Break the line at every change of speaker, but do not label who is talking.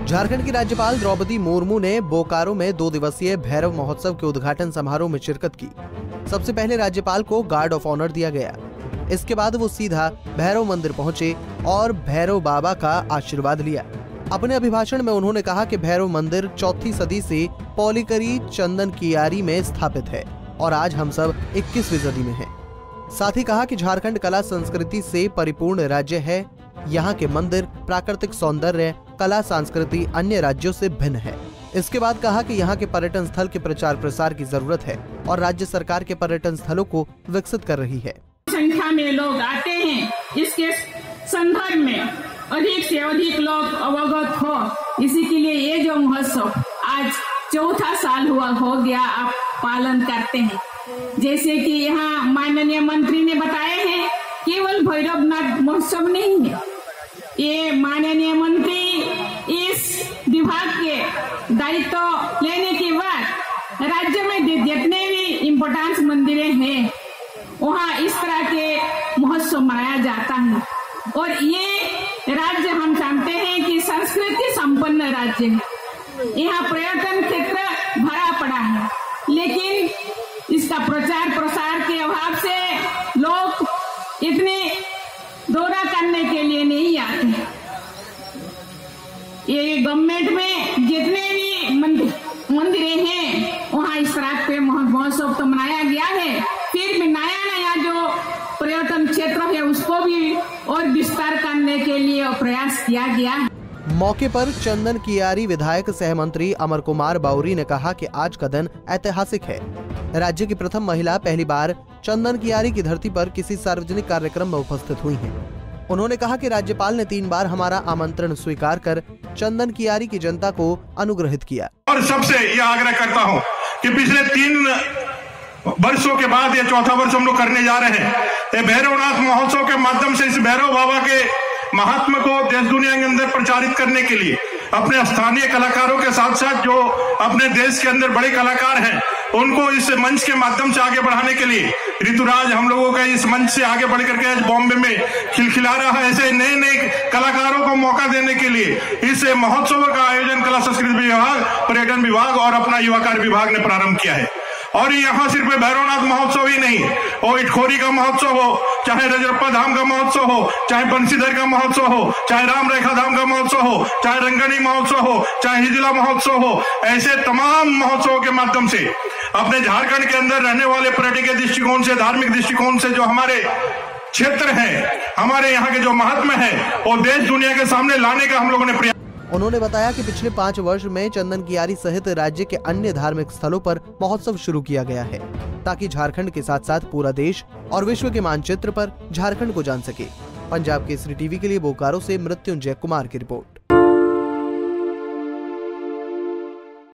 झारखंड की राज्यपाल द्रौपदी मुर्मू ने बोकारो में 2 दिवसीय भैरव महोत्सव के उद्घाटन समारोह में शिरकत की। सबसे पहले राज्यपाल को गार्ड ऑफ ऑनर दिया गया। इसके बाद वो सीधा भैरव मंदिर पहुंचे और भैरव बाबा का आशीर्वाद लिया। अपने अभिभाषण में उन्होंने कहा कि भैरव मंदिर 4वीं सदी से पौलीकरी चंदन कियारी में स्थापित है और आज हम सब 21वीं सदी में हैं। साथ ही कहा कि झारखंड कला संस्कृति से परिपूर्ण राज्य है। यहाँ के मंदिर, प्राकृतिक सौंदर्य, कला, संस्कृति अन्य राज्यों से भिन्न है। इसके बाद कहा कि यहाँ के पर्यटन स्थल के प्रचार प्रसार की जरूरत है और राज्य सरकार के पर्यटन स्थलों को विकसित कर रही है।
संख्या में लोग आते हैं, इसके संदर्भ में अधिक से अधिक लोग अवगत हो, इसी के लिए ये जो महोत्सव आज 4था साल हो गया आप पालन करते हैं। जैसे कि यहाँ माननीय मंत्री ने बताए हैं, केवल भैरवनाथ महोत्सव नहीं है, ये माननीय मंत्री इस विभाग के दायित्व लेने के बाद राज्य में जितने भी इम्पोर्टेंट मंदिरें हैं वहाँ इस तरह के महोत्सव मनाया जाता है। और ये राज्य हम जानते हैं कि संस्कृति संपन्न राज्य है, यहाँ पर्यटन क्षेत्र भरा पड़ा है, लेकिन इसका प्रचार प्रसार के अभाव से लोग इतने दौरा करने के लिए नहीं आते। ये गवर्नमेंट में जितने भी मंदिरें हैं वहाँ इस तरह के महोत्सव तो मनाया गया है, फिर भी नया जो पर्यटन क्षेत्र है उसको भी और विस्तार करने के लिए प्रयास किया गया है।
मौके पर चंदन कियारी विधायक सह मंत्री अमर कुमार बाउरी ने कहा कि आज का दिन ऐतिहासिक है। राज्य की प्रथम महिला पहली बार चंदन कियारी की धरती पर किसी सार्वजनिक कार्यक्रम में उपस्थित हुई हैं। उन्होंने कहा कि राज्यपाल ने 3 बार हमारा आमंत्रण स्वीकार कर चंदन कियारी की जनता को अनुग्रहित किया।
और सबसे यह आग्रह करता हूँ कि पिछले 3 वर्षों के बाद ये 4था वर्ष हम लोग करने जा रहे हैं। ये भैरवनाथ महोत्सव के माध्यम से इस भैरव बाबा के महात्मा को देश दुनिया के अंदर प्रचारित करने के लिए अपने स्थानीय कलाकारों के साथ साथ जो अपने देश के अंदर बड़े कलाकार हैं उनको इस मंच के माध्यम से आगे बढ़ाने के लिए ऋतुराज हम लोगों का इस मंच से आगे बढ़ करके आज बॉम्बे में खिलखिला रहा है। ऐसे नए नए कलाकारों को मौका देने के लिए इस महोत्सव का आयोजन कला संस्कृति विभाग, पर्यटन विभाग और अपना युवा कार्य विभाग ने प्रारंभ किया है। और यहाँ सिर्फ भैरवनाथ महोत्सव ही नहीं, वो इटखोरी का महोत्सव हो, चाहे रजरप्पा धाम का महोत्सव हो, चाहे बंसीधर का महोत्सव हो, चाहे राम रेखा धाम का महोत्सव हो, चाहे रंगनी महोत्सव हो, चाहे हिजला महोत्सव हो, ऐसे तमाम महोत्सवों के माध्यम से अपने झारखंड के अंदर रहने वाले पर्यटकीय दृष्टिकोण से, धार्मिक दृष्टिकोण से जो हमारे क्षेत्र है, हमारे यहाँ के जो महात्मा है वो देश दुनिया के सामने लाने का हम लोगों ने प्रयास।
उन्होंने बताया कि पिछले 5 वर्ष में चंदन कियारी सहित राज्य के अन्य धार्मिक स्थलों पर महोत्सव शुरू किया गया है ताकि झारखंड के साथ साथ पूरा देश और विश्व के मानचित्र पर झारखंड को जान सके। पंजाब केसरी टीवी के लिए बोकारो से मृत्युंजय कुमार की रिपोर्ट।